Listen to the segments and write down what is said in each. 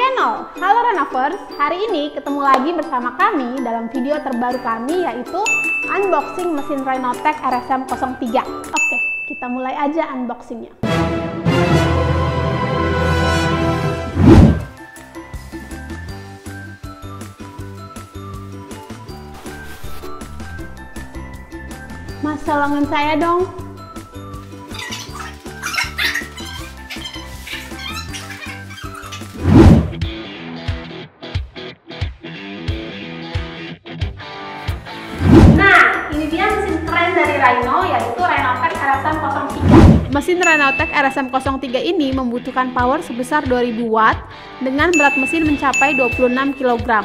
channel. Halo Renovers, hari ini ketemu lagi bersama kami dalam video terbaru kami, yaitu unboxing mesin Rhinotech RSM 03. Oke, kita mulai aja unboxingnya. Mas, tolongin saya dong. Nah, ini dia mesin keren dari Rhino, yaitu Rhinotech RSM 03. Mesin Rhinotech RSM 03 ini membutuhkan power sebesar 2000 watt dengan berat mesin mencapai 26 kg.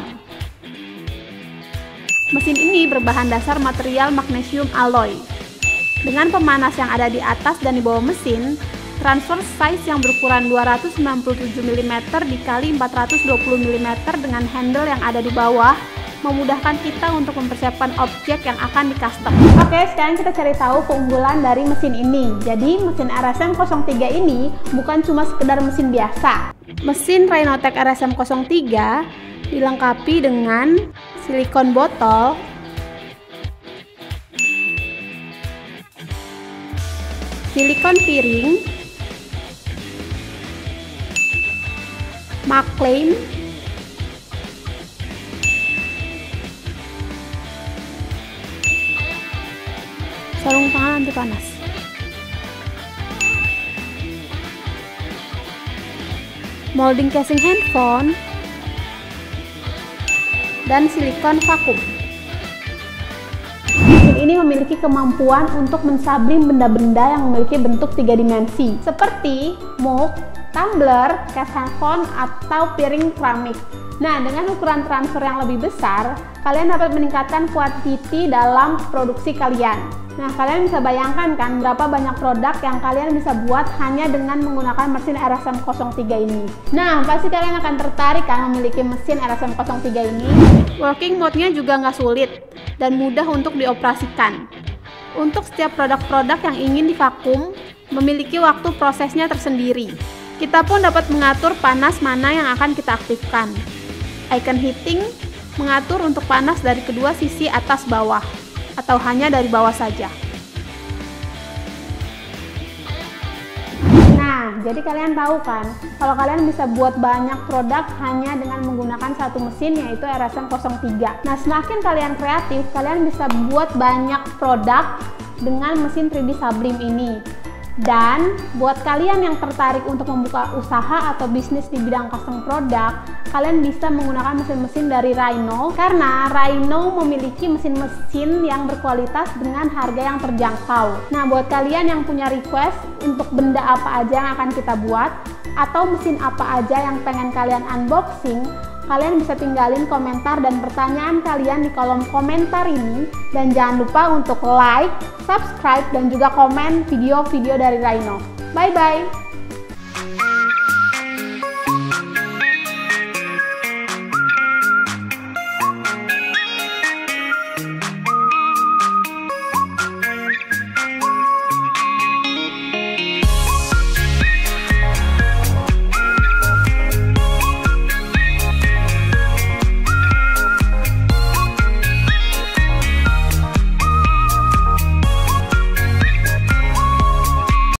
Mesin ini berbahan dasar material magnesium alloy. Dengan pemanas yang ada di atas dan di bawah mesin, transfer size yang berukuran 297 mm dikali 420 mm dengan handle yang ada di bawah memudahkan kita untuk mempersiapkan objek yang akan di-custom. Oke, sekarang kita cari tahu keunggulan dari mesin ini. Jadi, mesin RSM 03 ini bukan cuma sekedar mesin biasa. Mesin Rhinotech RSM 03 dilengkapi dengan silikon botol, silikon piring, maklem, sarung tangan anti panas, molding casing handphone, dan silikon vakum. Mesin ini memiliki kemampuan untuk mensabling benda-benda yang memiliki bentuk 3 dimensi, seperti mug, tumbler, case handphone, atau piring keramik. Nah, dengan ukuran transfer yang lebih besar, kalian dapat meningkatkan quantity dalam produksi kalian. Nah, kalian bisa bayangkan kan berapa banyak produk yang kalian bisa buat hanya dengan menggunakan mesin RSM 03 ini. Nah, pasti kalian akan tertarik kan memiliki mesin RSM 03 ini. Working mode-nya juga nggak sulit dan mudah untuk dioperasikan. Untuk setiap produk-produk yang ingin divakum, memiliki waktu prosesnya tersendiri. Kita pun dapat mengatur panas mana yang akan kita aktifkan. Icon heating mengatur untuk panas dari kedua sisi atas bawah, atau hanya dari bawah saja. Nah, jadi kalian tahu kan, kalau kalian bisa buat banyak produk hanya dengan menggunakan satu mesin, yaitu RSM 03. Nah, semakin kalian kreatif, kalian bisa buat banyak produk dengan mesin 3D Sublime ini. Dan buat kalian yang tertarik untuk membuka usaha atau bisnis di bidang custom produk, kalian bisa menggunakan mesin-mesin dari Rhino, karena Rhino memiliki mesin-mesin yang berkualitas dengan harga yang terjangkau. Nah, buat kalian yang punya request untuk benda apa aja yang akan kita buat, atau mesin apa aja yang pengen kalian unboxing, kalian bisa tinggalin komentar dan pertanyaan kalian di kolom komentar ini. Dan jangan lupa untuk like, subscribe, dan juga komen video-video dari Rhino. Bye-bye!